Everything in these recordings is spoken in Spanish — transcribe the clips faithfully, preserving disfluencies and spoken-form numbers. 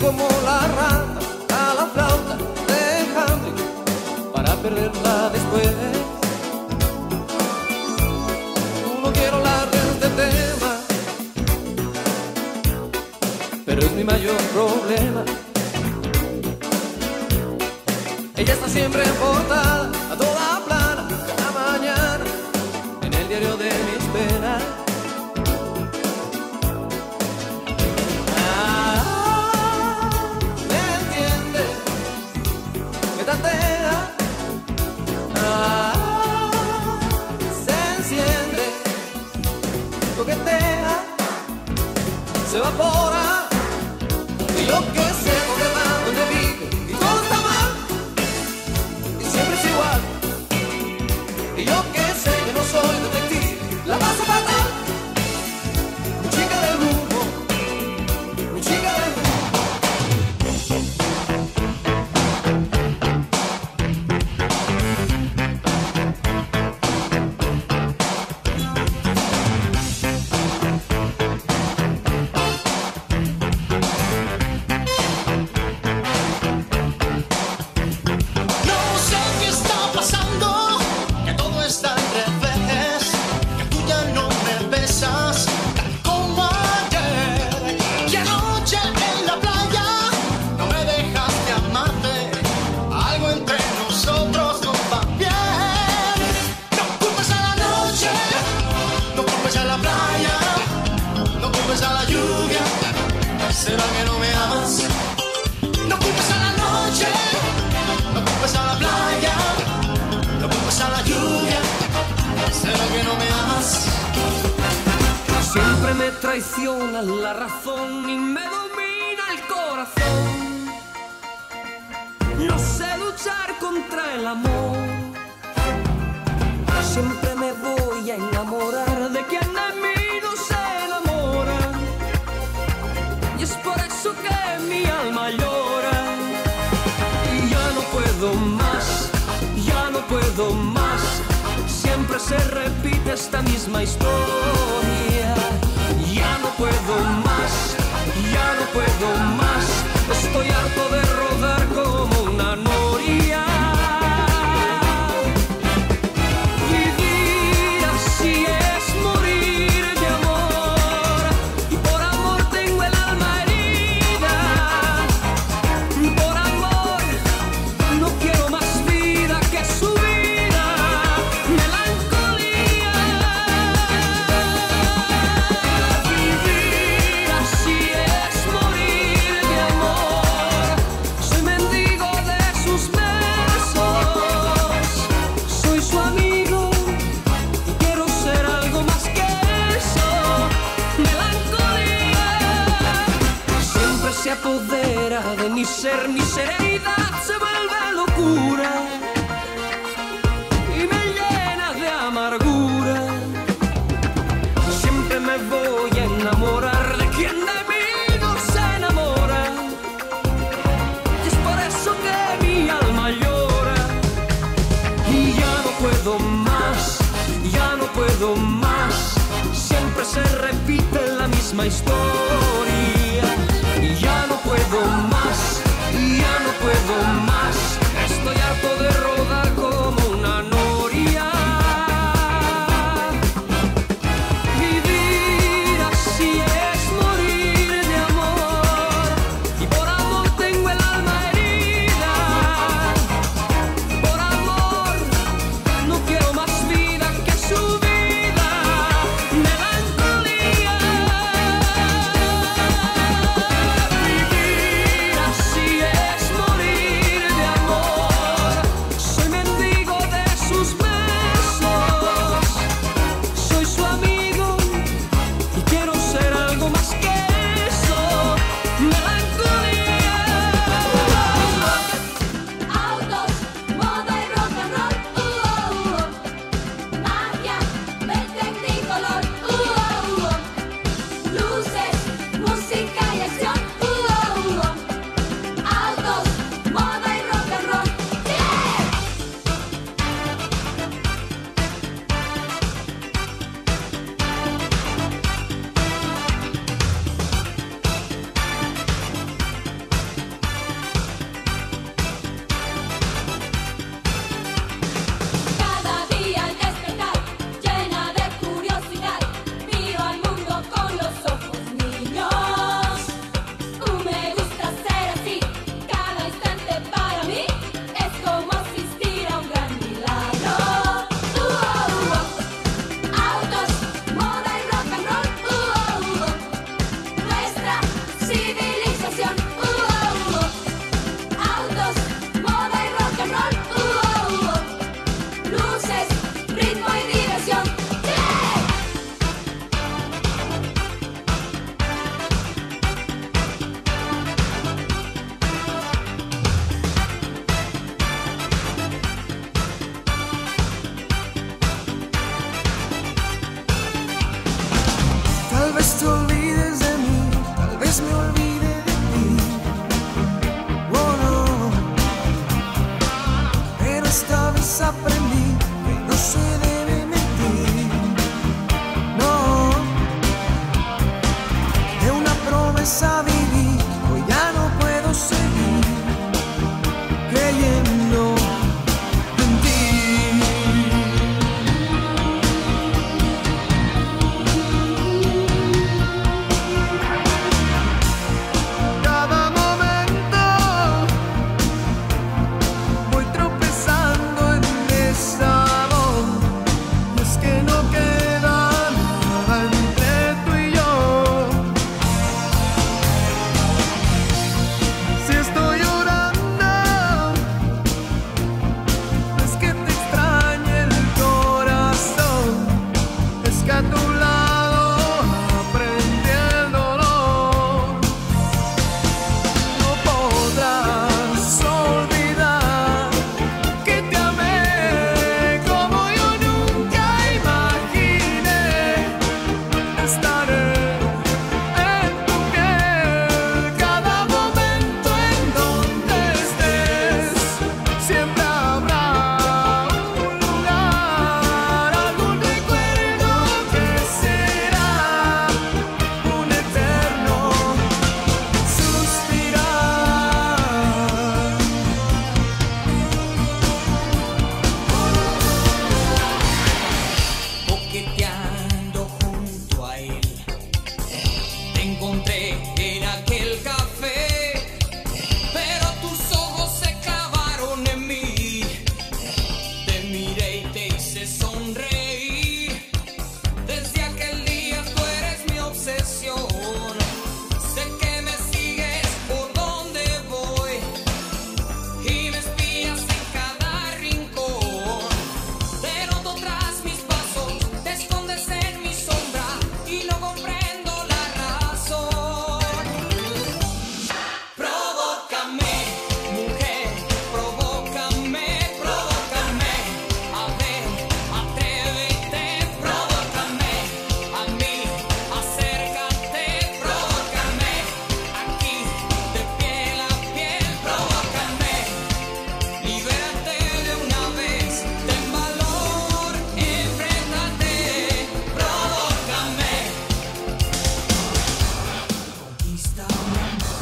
como la rata a la flauta de Hamlet para perderla después. No quiero hablar de este tema, pero es mi mayor problema. Ella está siempre en portada, a toda plana, cada mañana, en el diario de mis penas. Ah, me entiende, me tantea, ah, se enciende, coquetea, se evapora, y yo que sé dónde va, dónde vive, y todo está mal, y siempre es igual, y yo que sé que no soy detective, la paso fatal, mi chica del rumbo, mi chica del rumbo. ¿Será que no me amas? No culpes a la noche, no culpes a la playa, no culpes a la lluvia. ¿Será que no me amas? Siempre me traiciona la razón y me domina el corazón. No sé luchar contra el amor. Siempre me voy a enamorar de quien de mí no se enamora. Y es por eso que mi alma llora. Y ya no puedo más, ya no puedo más. Siempre se repite esta misma historia. Ya no puedo más, ya no puedo más. Estoy harto de rodar como una noria. Vivir así es morir de amor. Y por amor tengo el alma herida. Por amor no quiero más vida que su vida. Melancolía. Vivir así es morir de amor. Soy mendigo de sus besos. Soy su amigo y quiero ser algo más que eso. Melancolía. Siempre se apodera de mi ser, mi serenidad se vuelve locura y me llena de amargura. Siempre me voy a enamorar de quien de mí no se enamora. Y es por eso que mi alma llora. Y ya no puedo más, ya no puedo más. Siempre se repite la misma historia. Y ya no puedo más, ya no puedo más. Estoy harto de rodar como una noria. Vivir así es morir de amor. Y por amor tengo el alma herida. Por amor no quiero más vida que su vida. Melancolía. encontré en aquel café, pero tus ojos se clavaron en mí. Te miré y te hice sonreír. Desde aquel día tú eres mi obsesión. Sé que me sigues por donde voy y me espías en cada rincón. Te noto tras mis pasos, te escondes en mi sombra y no comprendo la razón. Provócame, mujer, provócame, provócame. A ver, atrévete, provócame. A mí, acércate, provócame. Aquí, de piel a piel, provócame. Libérate de una vez, ten valor, enfréntate, provócame. Conquístame.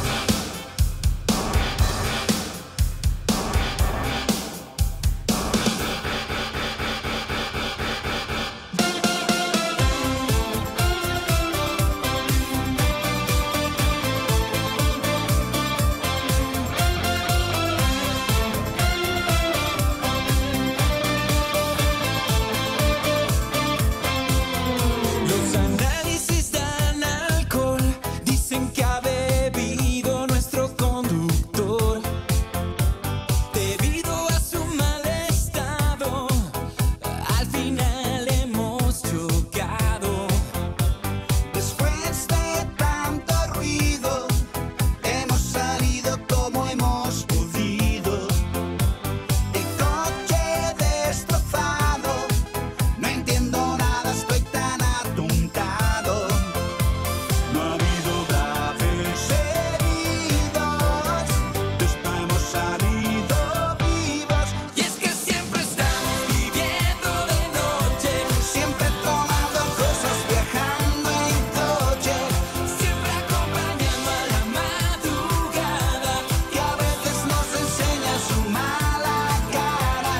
Los análisis dan alcohol, dicen que ha bebido nuestro conductor. Debido a su mal estado, al final hemos chocado. Después de tanto ruido, hemos salido como hemos podido. El coche destrozado, no entiendo nada, estoy tan atontado. No ha habido graves heridos, de esta hemos salido vivos. Y es que siempre estamos viviendo de noche, Siempre tomando cosas, viajando en coche, siempre acompañando a la madrugada. que a veces nos enseña su mala cara.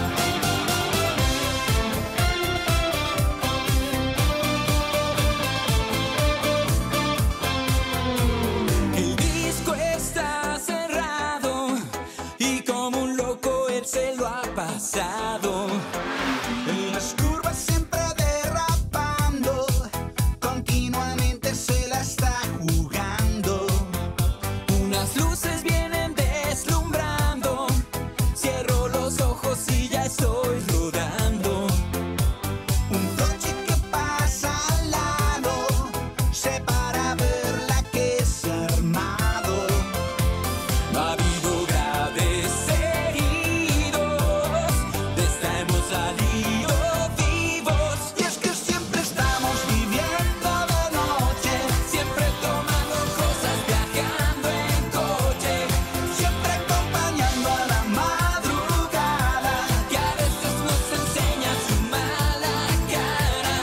El disco está cerrado y como un loco él se lo ha pasado. En las curvas siempre derrapando, continuamente se la está jugando. Unas luces vienen deslumbrando, cierro los ojos y ya estoy rodando. Un coche que pasa al lado, se para a ver la que se ha armado. No ha habido graves heridos, de esta hemos salido vivos. Y es que siempre estamos viviendo de noche, Siempre tomando cosas, viajando en coche, siempre acompañando a la madrugada. que a veces nos enseña su mala cara.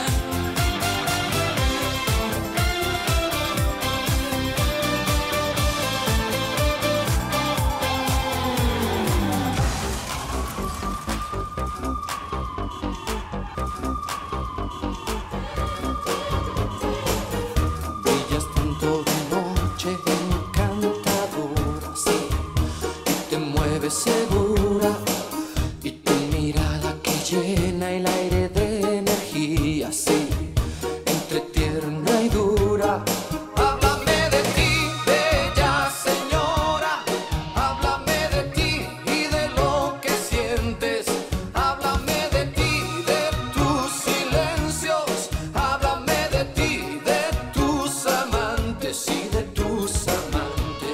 Brillas tanto de noche, encantadora, sí, y te mueves segura, y tu mirada que llena el aire de energía, sí, entre tierna y dura. Háblame de ti, bella señora, háblame de ti y de lo que sientes. Háblame de ti, de tus silencios. Háblame de ti, de tus amantes y de tus amantes.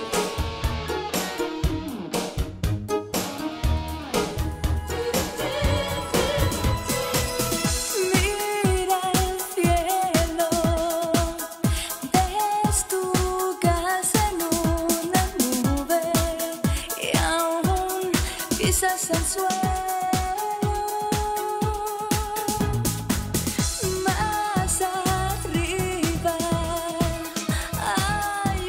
Mira el cielo, ves tu casa en una nube y aún pisas el suelo. Más arriba hay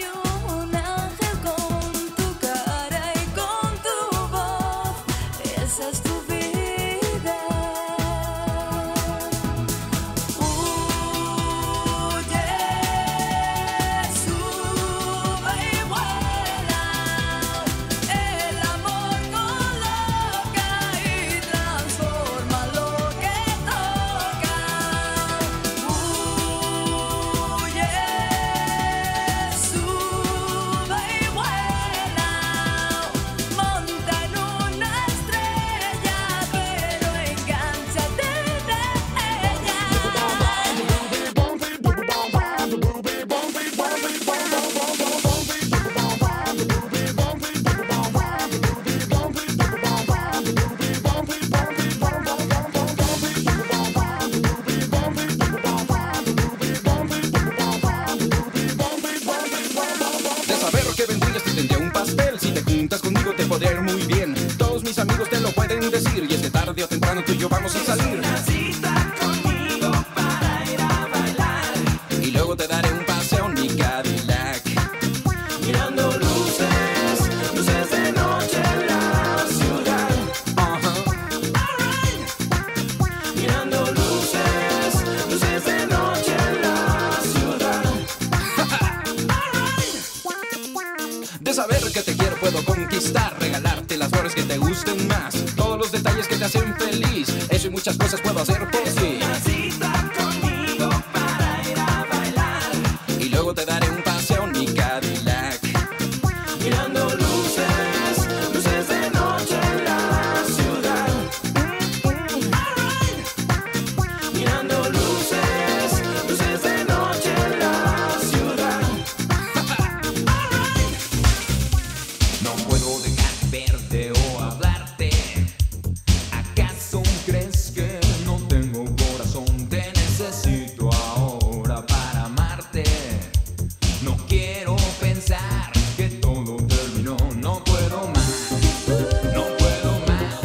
podría ir muy bien. Todos mis amigos te lo pueden decir, y es que tarde o temprano tú y yo vamos a salir. Una cita conmigo para ir a bailar, Y luego te daré un paseo en mi Cadillac, mirando luces, luces de noche en la ciudad. Alright. Mirando luces, luces de noche en la ciudad. Alright. De saber que te quiero puedo conquistar, regalarte las flores que te gusten más, todos los detalles que te hacen feliz, eso y muchas cosas puedo hacer por ti. Una cita conmigo para ir a bailar, Y luego te daré un paseo en mi Cadillac, mirando luces, luces de noche en la ciudad. Alright. Mirando luces, luces de noche en la ciudad. Alright. No puedo dejar de verte o hablarte. ¿Acaso crees que no tengo corazón? Te necesito ahora para amarte. No quiero pensar que todo terminó. No puedo más, no puedo más.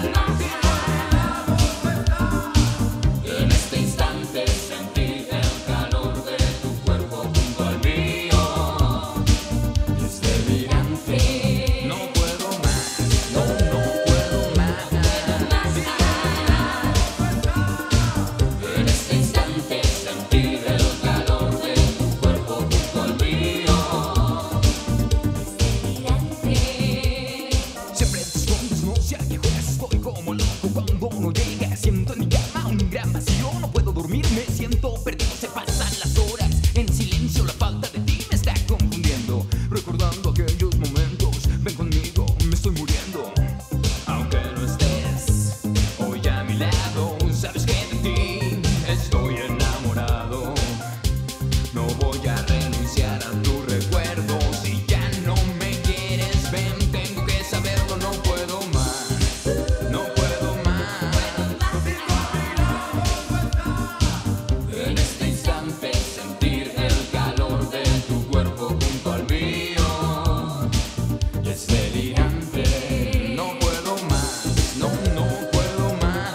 En este instante sentí el calor de tu cuerpo junto al mío. Es delirante. No puedo más, no, no puedo más. En este instante sentir el calor de tu cuerpo junto al mío. Siempre te escondes, no sé a qué juegas. Estoy como loco cuando no llega. Siento en mi cama un gran vacío. No puedo dormir, me siento perdido. Se pasan las horas en silencio. La falta de ti me está confundiendo. Recordando aquellos momentos. Ven conmigo, me estoy muriendo. Aunque no estés hoy a mi lado, sabes que de ti estoy enamorado. No voy a renunciar a tu recuerdo. Si ya no me quieres, ven, tengo que saberlo. No puedo más, no puedo más. En este instante sentir el calor de tu cuerpo junto al mío. Y es delirante. No puedo más, no, no puedo más.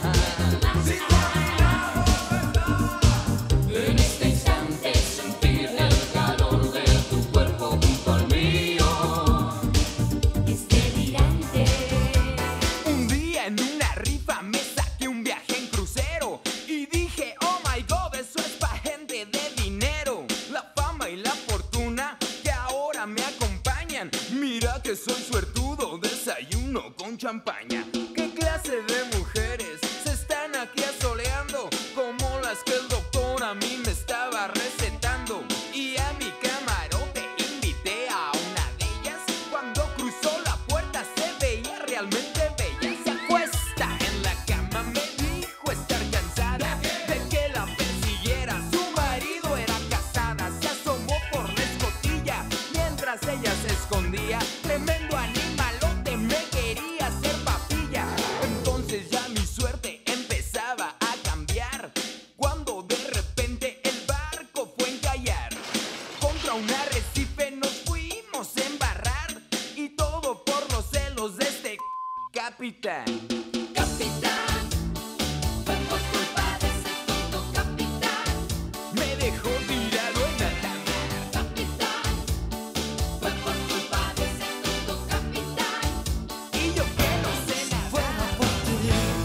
En este instante sentir el calor de tu cuerpo junto al mío. Es delirante. Un día en una rifa me saqué un viaje en crucero y dije, oh my god, eso es pa' gente de dinero. La fama y la fortuna que ahora me acompañan. Mira que soy suertudo, desayuno con champaña. ¿Qué clase de mujeres se están aquí asoleando? Como las que el doctor a mí me estaba recetando. Y a mi camarote invité a una de ellas. Cuando cruzó la puerta se veía realmente bella. Se acuesta en la cama, me dijo estar cansada de que la persiguiera. Su marido era casada. Se asomó por la escotilla mientras ella se escondía. Tremendo animalote, me quería hacer papilla. Entonces ya mi suerte empezaba a cambiar, cuando de repente el barco fue a encallar. Contra un arrecife nos fuimos a embarrar, y todo por los celos de este capitán. Capitán, fue por culpa de ese tonto capitán. Me dejó tirado en alta mar. Capitán, fue por culpa de ese tonto capitán. Y yo que no sé nada. Fuera por ti,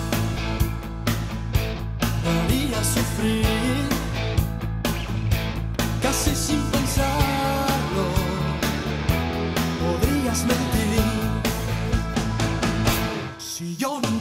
me haría sufrir, casi sin pensarlo, podrías mentir. Si yo no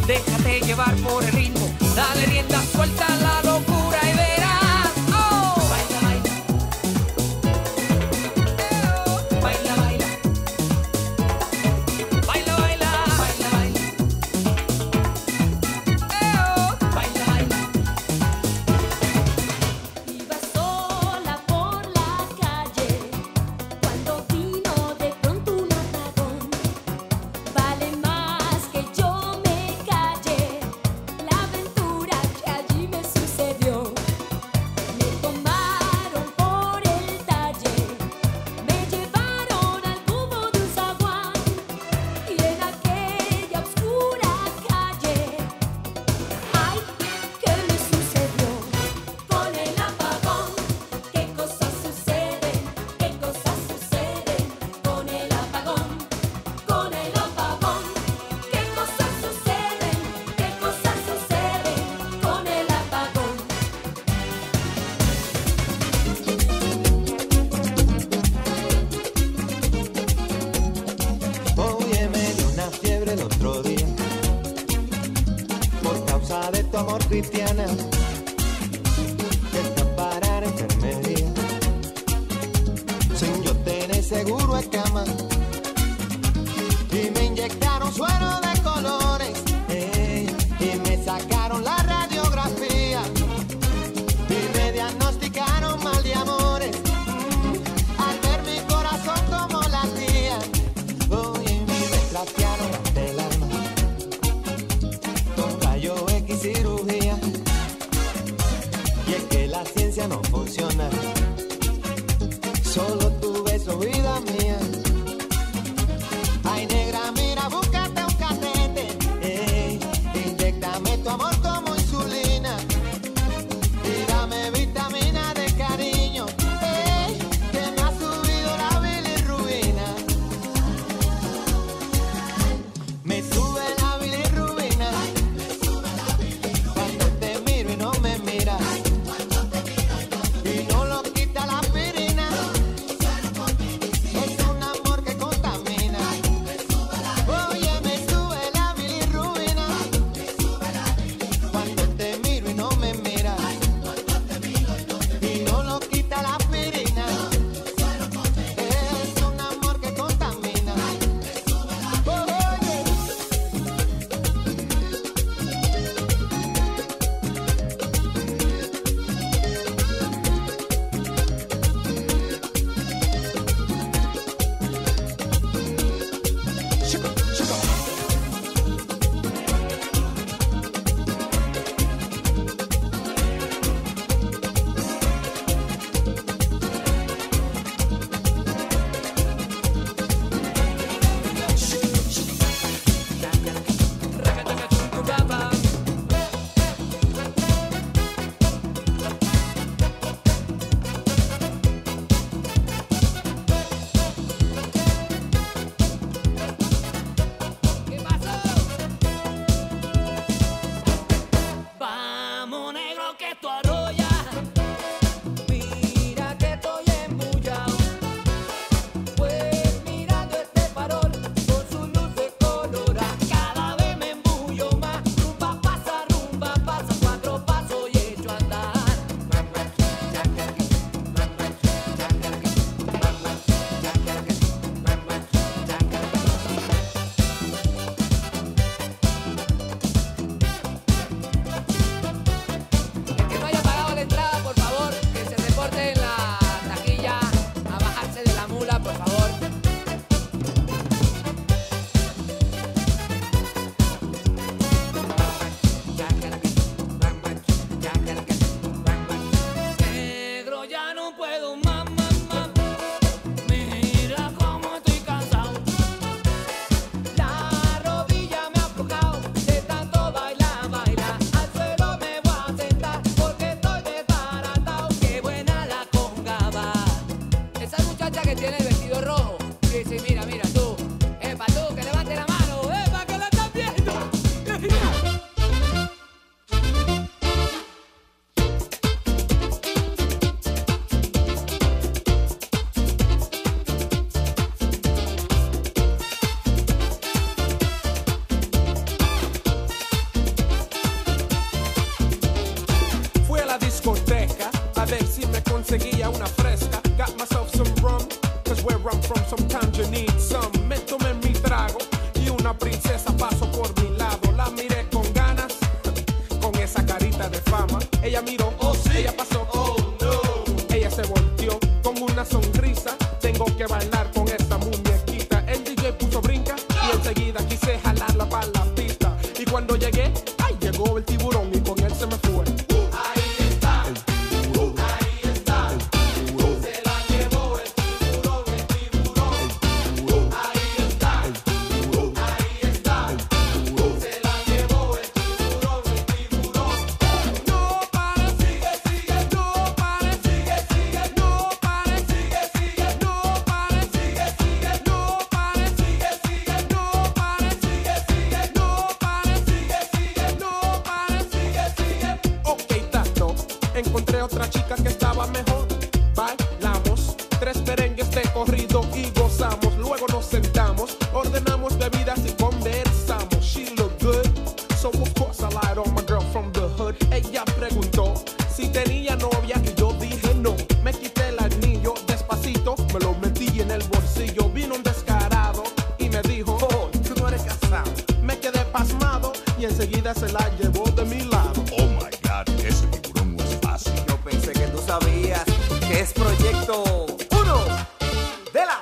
Déjate llevar por el ritmo, dale rienda suelta a la locura y verás. Oh, baila, baila. Eh, oh, baila, baila. Baila, baila. Baila, baila. Eh, oh, baila, baila. Iba sola por la calle cuando vino de pronto un apagón. Vale más que yo me calle la aventura que allí me sucedió. Me tomaron por el talle, me llevaron al cubo de un zaguán y en aquella oscura calle, ay, ¿qué me sucedió? Con el apagón, ¿qué cosas suceden? ¿Qué cosas suceden? Con el apagón, con el apagón, ¿qué cosas suceden? ¿Qué cosas suceden? Con el apagón. Oye, me dio una fiebre el otro día por causa de tu amor, Cristiana. Que escapara en enfermería sin yo tener seguro en cama y me inyectaron suero de colores, eh, y me sacaron la radiografía y me diagnosticaron mal de amores. Mm, al ver mi corazón como latía, oye, me trastearon ante el alma con rayo X cirugía. conseguía una fresca. Got myself some rum, cause where I'm from sometimes you need some. Me tomé mi trago y una princesa pasó por mi lado. La miré con ganas, con esa carita de fama. Ella miró, oh sí, ella pasó, oh no. Ella se volteó con una sonrisa. Tengo que bailar con esta muñequita. El D J puso brinca y enseguida quise jalarla para la pista. Y cuando llegué, ay, llegó el tiburón y con él se me fue. Encontré otra chica que estaba mejor. Bailamos tres merengues de corrido y gozamos. Luego nos sentamos, ordenamos bebidas y conversamos. She looked good, so of course I lied on my girl from the hood. Ella preguntó si tenía novia y yo dije no. Me quité el anillo despacito, me lo metí en el bolsillo. Vino un descarado y me dijo, oh, tú no eres casado. Me quedé pasmado y enseguida se la llevó de mi lado. Oh my God, ese tiburón no es fácil. Yo pensé que tú sabías que es proyecto uno de la.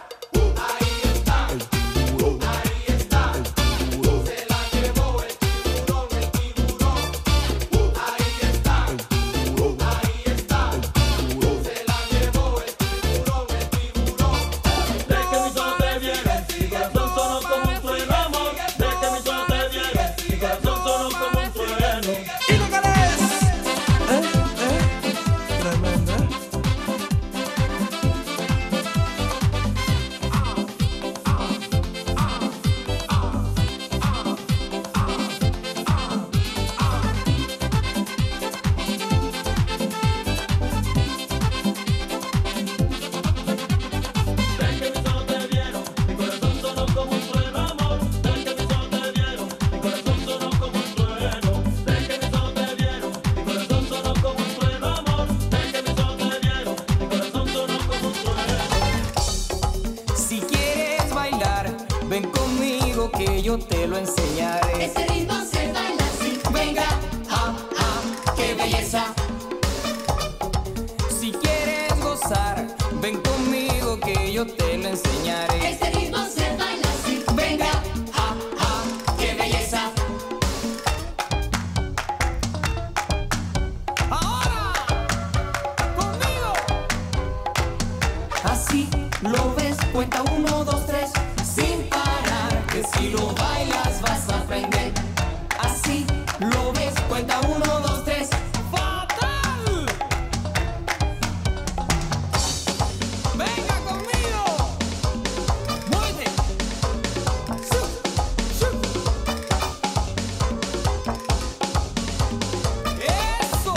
Yo te lo enseñaré. Este ritmo se baila así. Venga, ah, ah, qué belleza. Si quieres gozar, ven conmigo que yo te lo enseñaré. Este ritmo se baila así. Venga, ah, ah, qué belleza. Ahora, conmigo. Así lo ves, cuenta uno, dos, tres, sin parar. Que si lo bailas vas a aprender. Así lo ves, cuenta uno, dos, tres. ¡Fatal! Venga conmigo. Mueve. Sub, sub. Eso.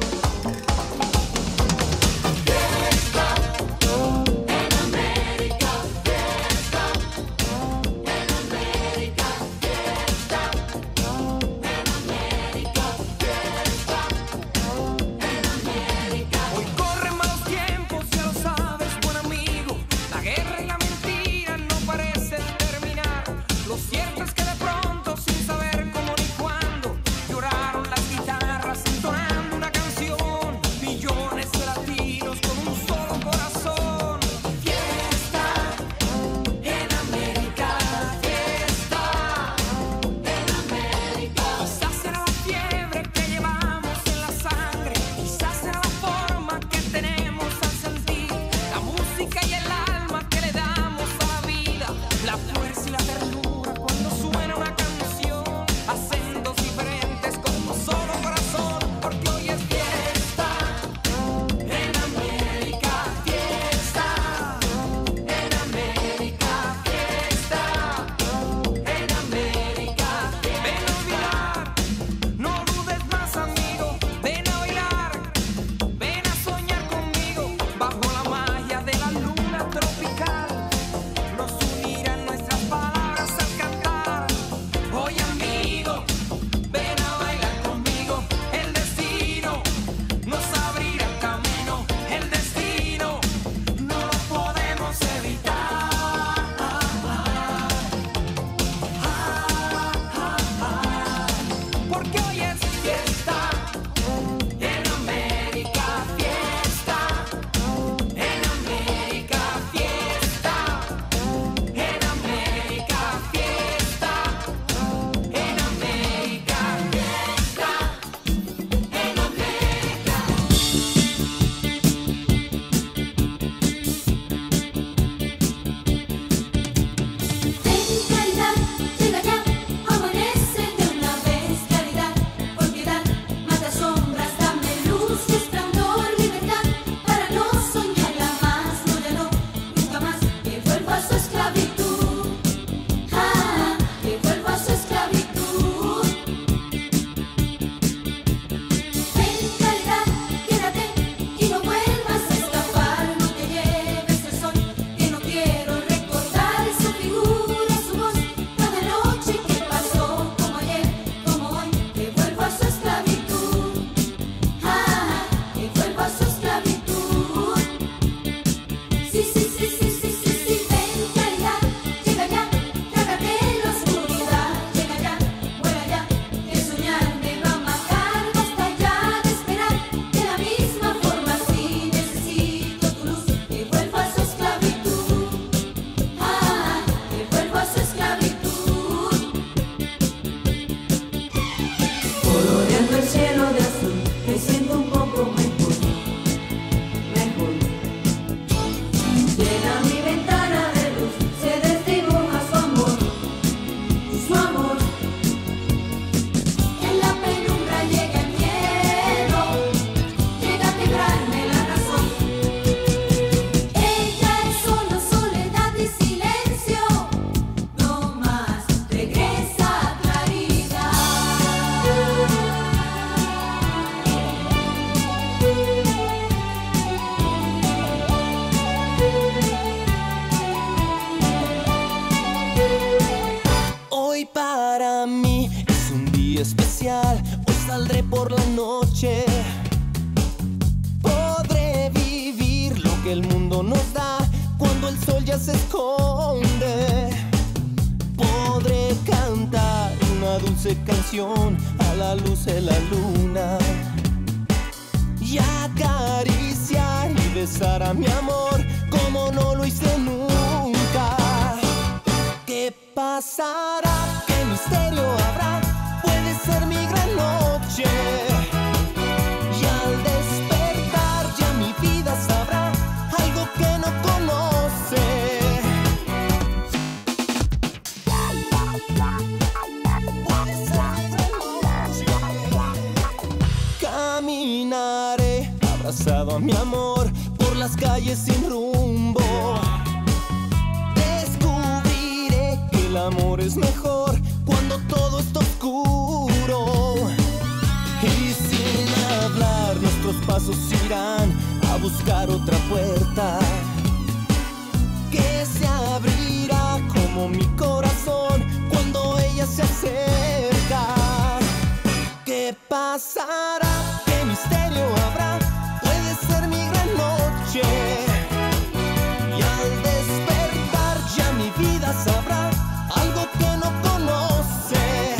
Hoy corren malos tiempos, ya lo sabes, buen amigo. La guerra y la mentira no parecen terminar. Lo cierto es que de pronto, sin saber cómo ni cuándo, lloraron las guitarras entonando una canción. Millones de latinos con un solo corazón. Fiesta en América, fiesta en América. Quizás será la fiebre que llevamos en la sangre. Quizás será la forma que tenemos al sentir. La música y el alma que le damos a la vida. La fuerza y la ternura cuando suena una canción. Acentos diferentes con un solo corazón. Porque hoy es fiesta En América, fiesta en América, fiesta en América. ven a olvidar. No dudes más, amigo. Ven a bailar. Ven a soñar conmigo. Bajo la magia de la luna tropical. Nos unirán nuestras palabras Para mí es un día especial, hoy saldré por la noche. Podré vivir lo que el mundo nos da cuando el sol ya se esconde. Podré cantar una dulce canción a la luz de la luna y acariciar y besar a mi amor como no lo hice nunca. ¿Qué pasará? ¿Qué misterio habrá? Puede ser mi gran noche. Y al despertar ya mi vida sabrá algo que no conoce. Puede ser mi gran noche. Caminaré abrazado a mi amor por las calles sin rumbo. Descubriré que el amor es mejor cuando todo está oscuro. Y sin hablar nuestros pasos irán a buscar otra puerta que se abrirá como mi corazón cuando ella se acerca. ¿Qué pasará? ¿Qué misterio habrá? Puede ser mi gran noche. Y al despertar ya mi vida sabrá algo que no conoce.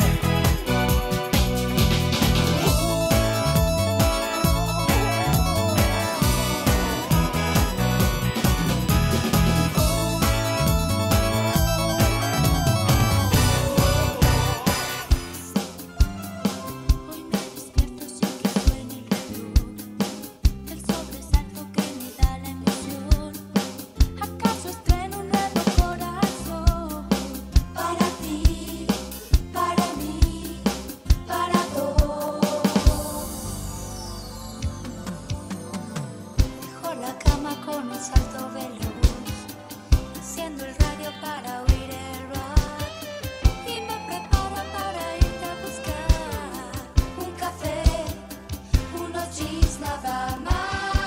Hoy me despierto sin que suene el reloj, el sobresalto que me da la emoción. ¿Acaso estreno un nuevo corazón? Para ti, para mí, para dos. Dejo la cama con un salto veloz, enciendo el radio para oír el rock y me preparo para irte a buscar un café, unos jeans nada más.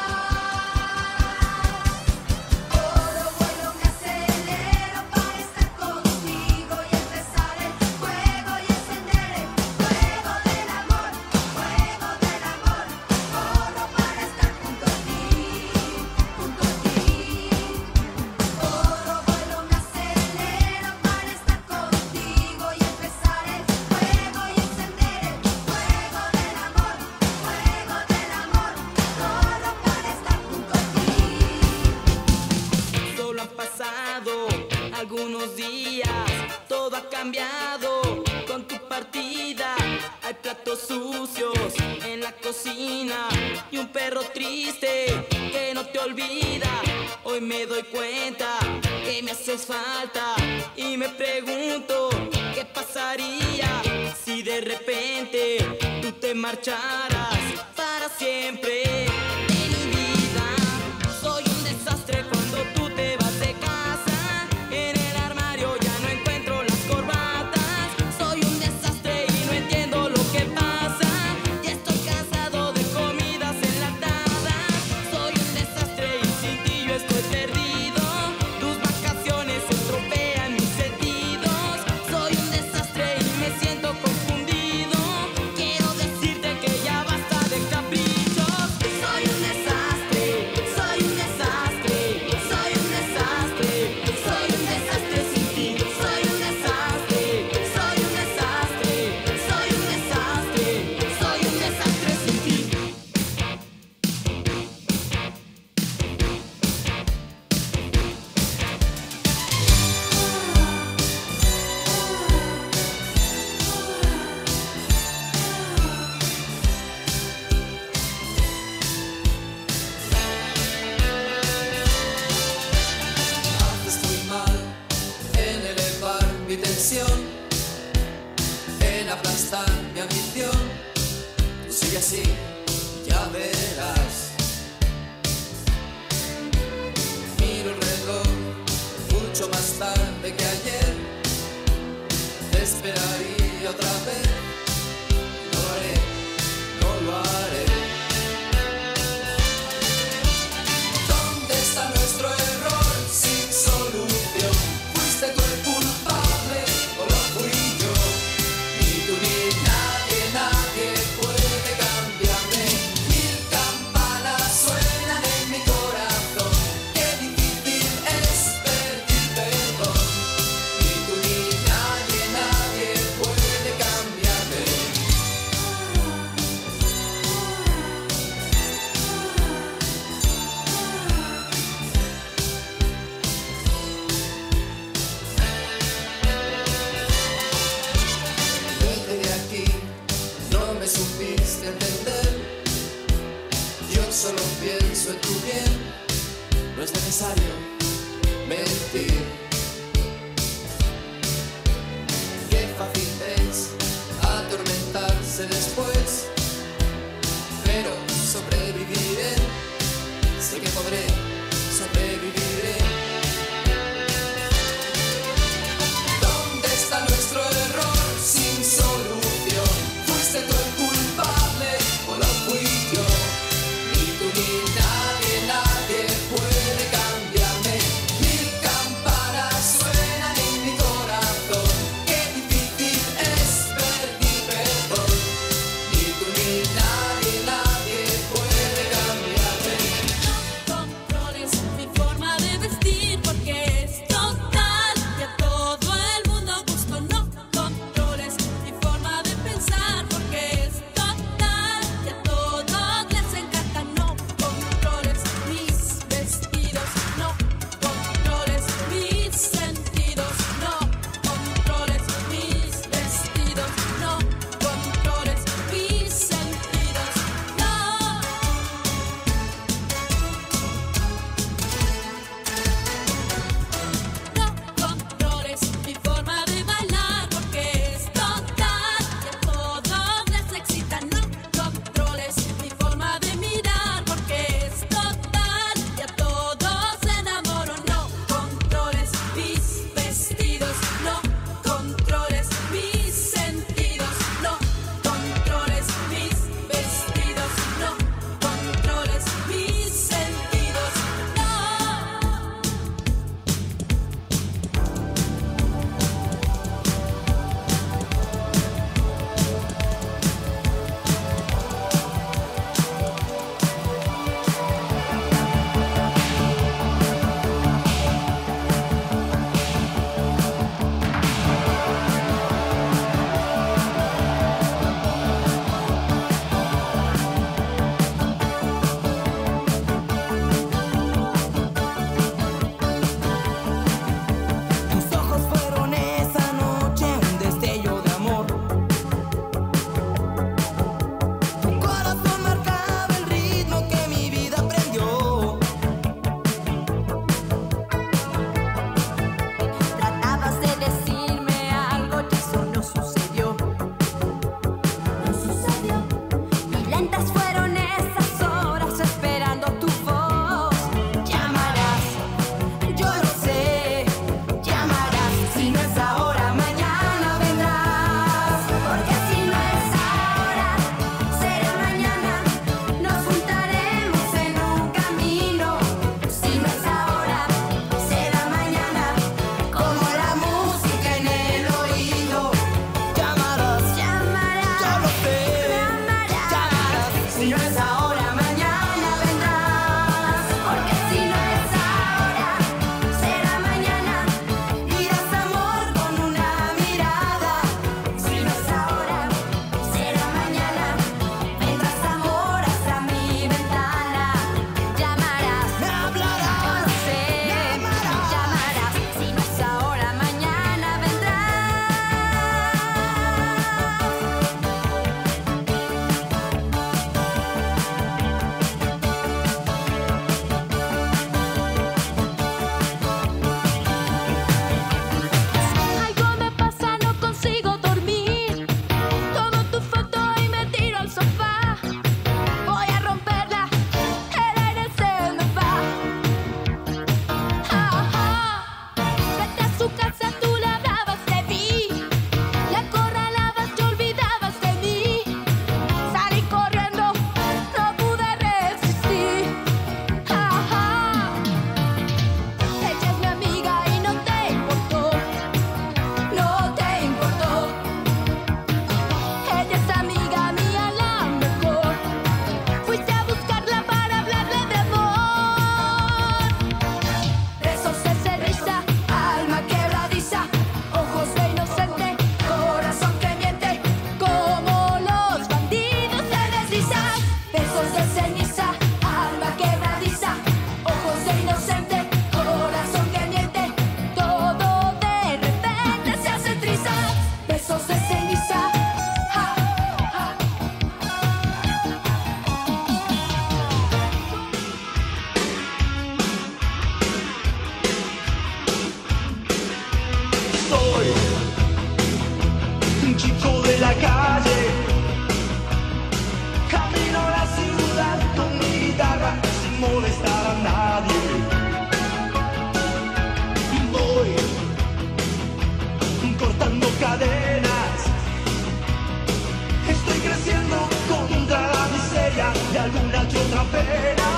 Corro, vuelo, me acelero para estar contigo y empezar el juego y encender el fuego del amor, fuego del amor. Corro para estar junto a ti, junto a ti. Corro, vuelo, me acelero para estar contigo y empezar el fuego y encender el fuego del amor, fuego del amor. Corro para estar junto a ti. Solo han pasado algunos días, todo ha cambiado con tu partida. Hay platos sucios en la cocina y un perro triste que no te olvida. Hoy me doy cuenta que me haces falta y me pregunto qué pasaría si de repente tú te marcharas para siempre de mi vida. Soy un desastre cuando tú te vas de casa. En el armario ya no encuentro las corbatas. Soy un desastre y no entiendo lo que pasa. Ya estoy cansado de comidas enlatadas. Soy un desastre y sin ti yo estoy perdido. Tus vacaciones estropean mis sentidos. Soy un desastre y me siento confundido. Quiero decirte que ya basta de caprichos. Soy un desastre, soy un desastre, soy un desastre, soy un desastre sin ti. Soy un desastre, soy un desastre, soy un desastre, soy un desastre sin ti. Estoy mal en elevar mi tensión, en aplastar mi ambición. Tú sigue así, ya verás. Miro el reloj, mucho más tarde que ayer. Te esperaría otra vez. No lo haré, no lo haré. ¿Dónde está nuestro error sin solución? ¿Fuiste tú el culpable o lo fui yo? necesario mentir. Qué fácil es atormentarse después, pero sobreviviré, sé que podré, sobreviviré. ¿Dónde está nuestro error sin solución? Fuiste tú el culpable o lo fui yo. Ni tú ni nadie, nadie puede cambiar chico de la calle. Camino a la ciudad con mi guitarra sin molestar a nadie. Voy cortando cadenas. Estoy creciendo contra la miseria y alguna que otra pena.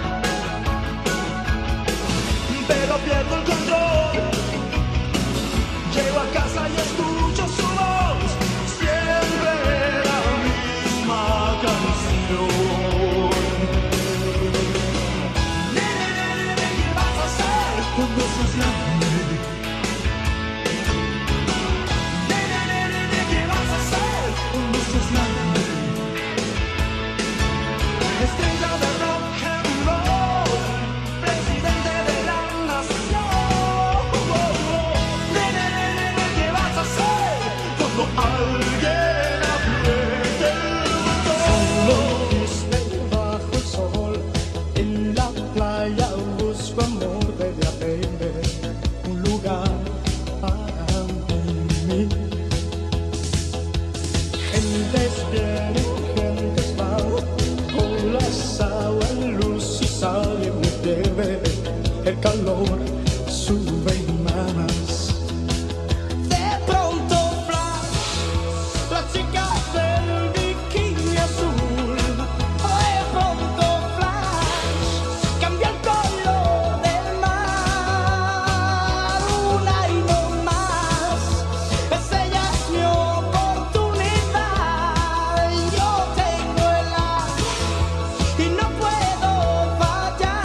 Pero pierdo el control. Llego a casa y escucho su voz. Siempre la misma canción. Nene, nene, ¿qué vas a hacer cuando seas grande? Nene, nene, ¿qué vas a hacer cuando seas grande? Estrella de rock and roll, presidente de la nación. Nene, nene, ¿qué vas a hacer cuando alguien apriete el botón? Solo estoy bajo el sol, en la playa busco amor, debe haber un lugar para mí. Gentes vienen, gentes van, olas, agua, luz y sal, y me lleve el calor, sube y más. De pronto flash, la chica del bikini azul. De pronto flash, cambia el color del mar. Una y no más, esa ya es mi oportunidad. Yo tengo el as y no puedo fallar.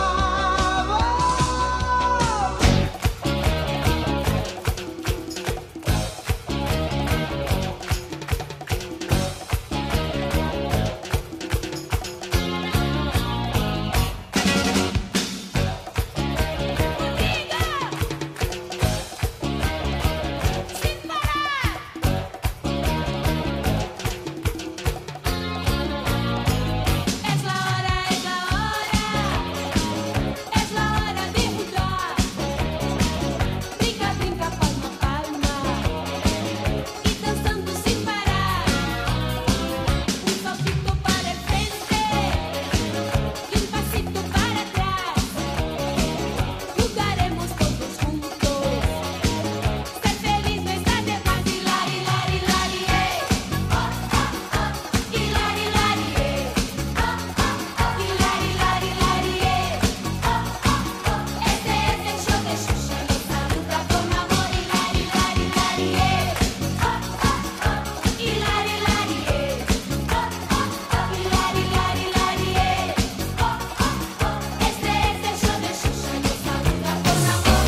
Es la hora, es la hora, es la hora de jugar. Brinca, brinca, palma, palma, y danzando sin parar. Un saltito para el frente y un pasito para atrás. Jugaremos todos juntos. Ser feliz no está de más. Hilari, lari, lari, eh. Oh, oh, oh. Hilari, lari, eh. Oh, oh, oh. Hilari, lari, lari, eh. Oh, oh, oh. Este es el show de Xuxa, nos saluda con amor. Hilari, lari, lari, eh. Oh, oh, oh. Hilari, lari, eh. Oh, oh, oh. Hilari, lari, lari, eh. Oh, oh, oh. Este es el show de Xuxa, nos saluda con amor.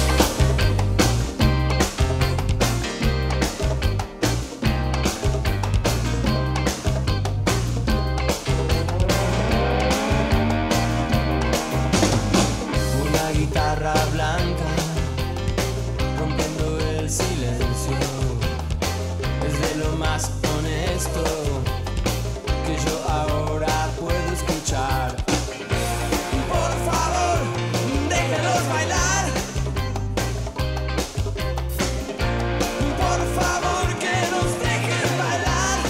Una guitarra blanca rompiendo el silencio es de lo más honesto que yo ahora puedo escuchar. Por favor, déjenos bailar. Por favor, que nos dejen bailar.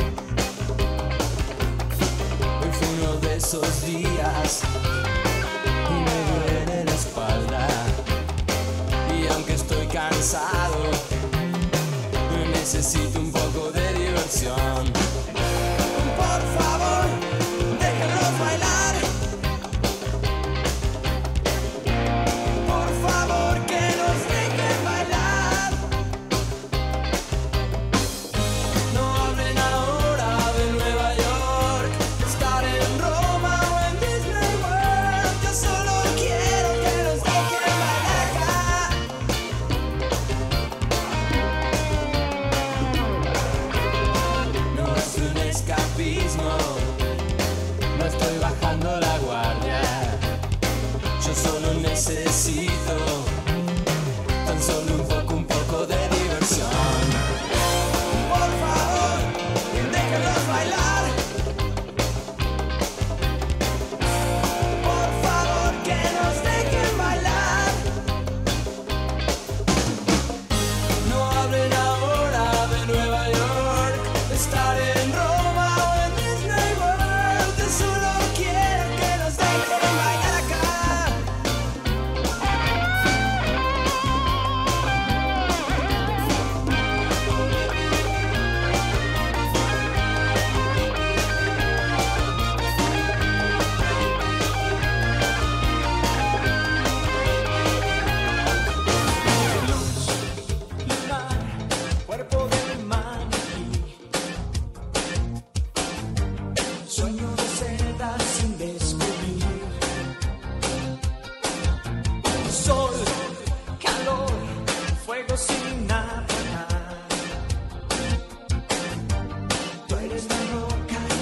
Hoy fue uno de esos días y me duele la espalda. Y aunque estoy cansado, necesito un poco de diversión. Por favor, déjenos bailar. Por favor, que nos dejen bailar. No hablen ahora de Nueva York, estar en Roma o en Disney World. Yo solo quiero que nos dejen bailar acá.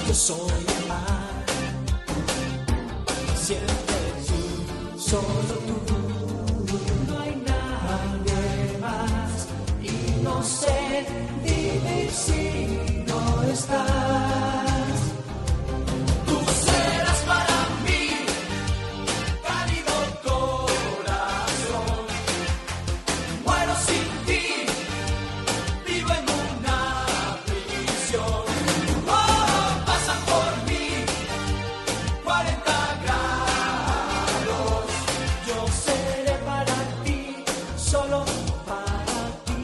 yo soy el mar. Siempre tú, solo tú, no hay nadie más. Y no sé vivir si no estás. Tú serás para mí, cálido corazón. Muero sin ti, vivo en una prisión. Oh, pasan por mí cuarenta grados. Yo seré para ti, solo para ti.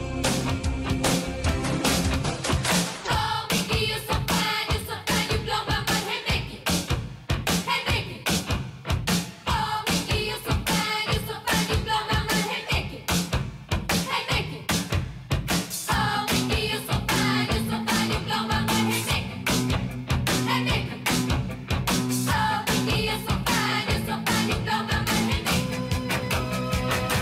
Oh, Mickey, you're so fine, you're so fine, you blow my mind. Hey, Mickey, hey, Mickey. Oh, Mickey, you're so fine, you're so fine, you blow my mind. Hey, Mickey, hey, Mickey. Oh, Mickey, you're so fine, you're so fine, you blow my mind. Hey, Mickey, hey, Mickey. Oh, Mickey, you're so fine, you're so fine, you blow my mind. Hey, Mickey.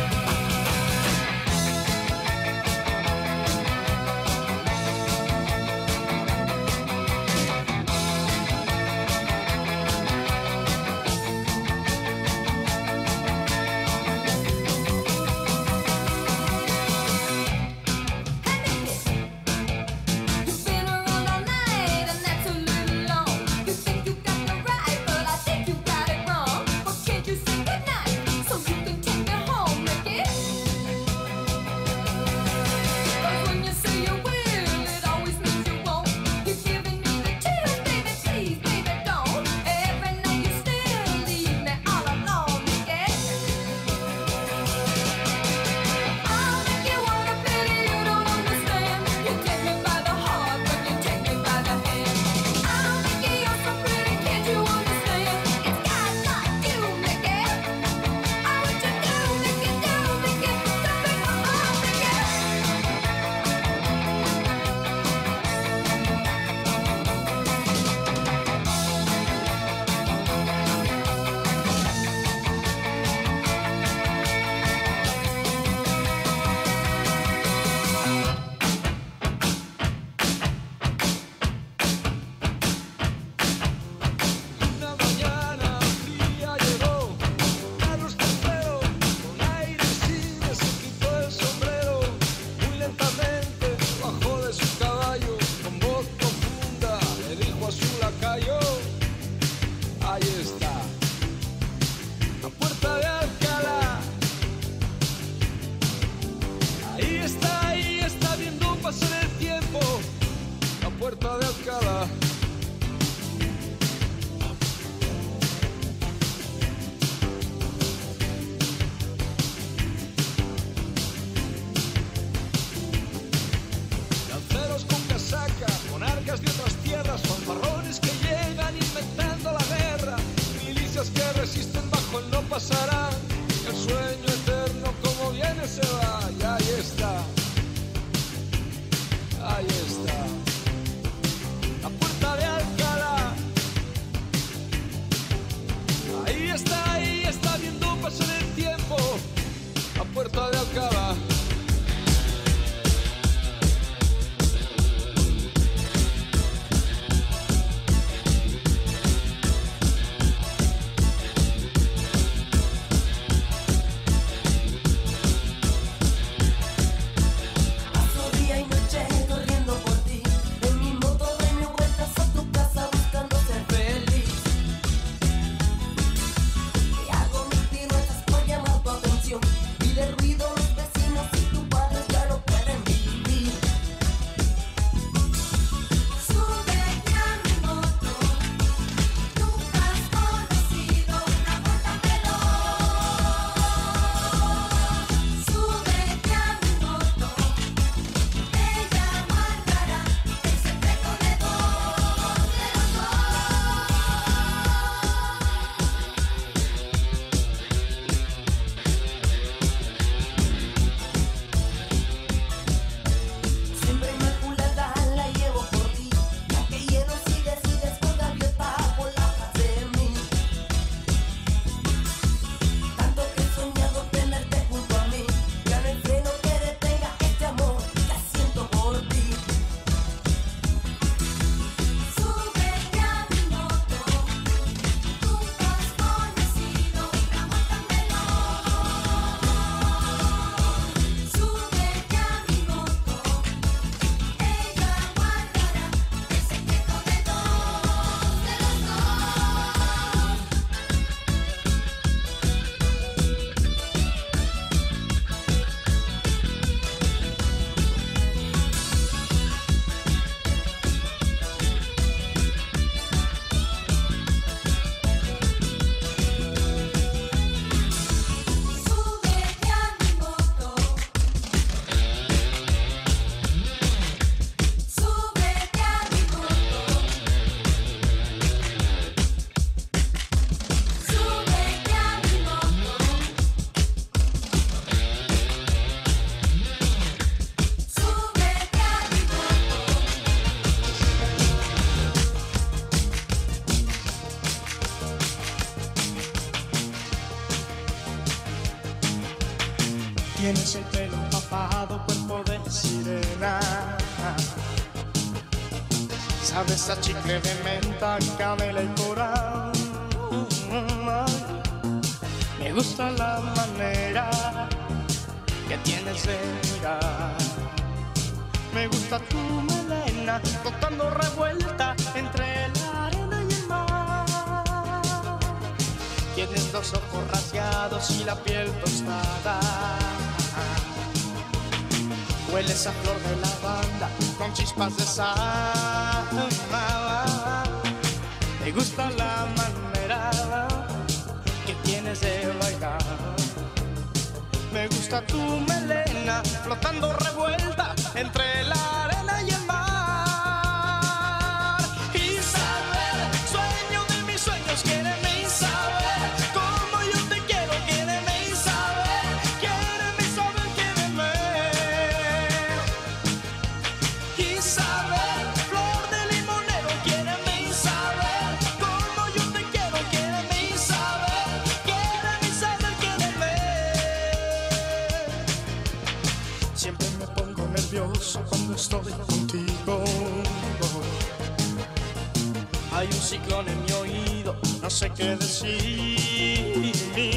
You've been around all night, and that's a little long. You think you got the right, but I think you got it wrong. But can't you say goodnight so you can take me home, Mickey? 'Cause when you say you will, it always means you won't. You're giving me the chills, baby, please, baby, don't. Every night you still leave me all alone, Mickey. I'll make you wanna pity, you don't understand. You take me by the heart when you take me by the hand. I'll make you, you're so pretty, can't you understand? It's guys like you, Mickey. I want you to, Mickey, do, Mickey, do it for all, Mickey. Una mañana fría llegó Carlos tercero con aire cine, se quitó el sombrero. Muy lentamente bajó de su caballo, con voz profunda le dijo a su lacayo: ahí está, la puerta de Alcalá. Ahí está, ahí está viendo pasar el tiempo, la puerta de Alcalá. Lanceros con casaca, monarcas de otras tierras, fanfarrones que llegan inventando la guerra, milicias que resisten bajo el no pasarán. El sueño eterno como viene se va, y ahí está, ahí está, la puerta de Alcalá. Ahí está, ahí está viendo pasar el tiempo, la puerta de Alcalá. Paso día y noche corriendo por ti. En mi moto doy mil vueltas a tu casa buscando ser feliz. Y hago mis piruetas por llamar tu atención. Y de ruido los vecinos Tienes el pelo empapado, cuerpo de sirena. Sabes a chicle de menta, canela y coral. Me gusta la manera que tienes de mirar. Me gusta tu melena, flotando revuelta entre la arena y el mar. Tienes los ojos rasgados y la piel tostada. Hueles a flor de lavanda con chispas de sal. Me gusta la manera que tienes de bailar. Me gusta tu melena flotando revuelta entre la arena y el mar. Isabel, sueño de mis sueños, quiéreme Isabel, como yo te quiero, quiéreme Isabel, quiéreme Isabel, quiéreme. Isabel, flor de limonero, quiéreme Isabel, como yo te quiero, quiéreme Isabel, quiéreme Isabel, quiéreme. Siempre me pongo nervioso cuando estoy contigo. Hay un ciclón en mi oído, no sé qué decir.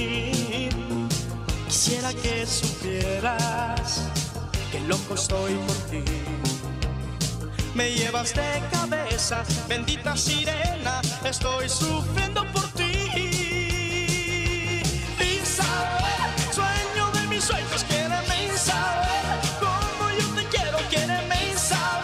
Quisiera que supieras que loco estoy por ti. Me llevas de cabeza, bendita sirena, estoy sufriendo por ti. Isabel, sueño de mis sueños, quiéreme Isabel, como yo te quiero, quiéreme Isabel.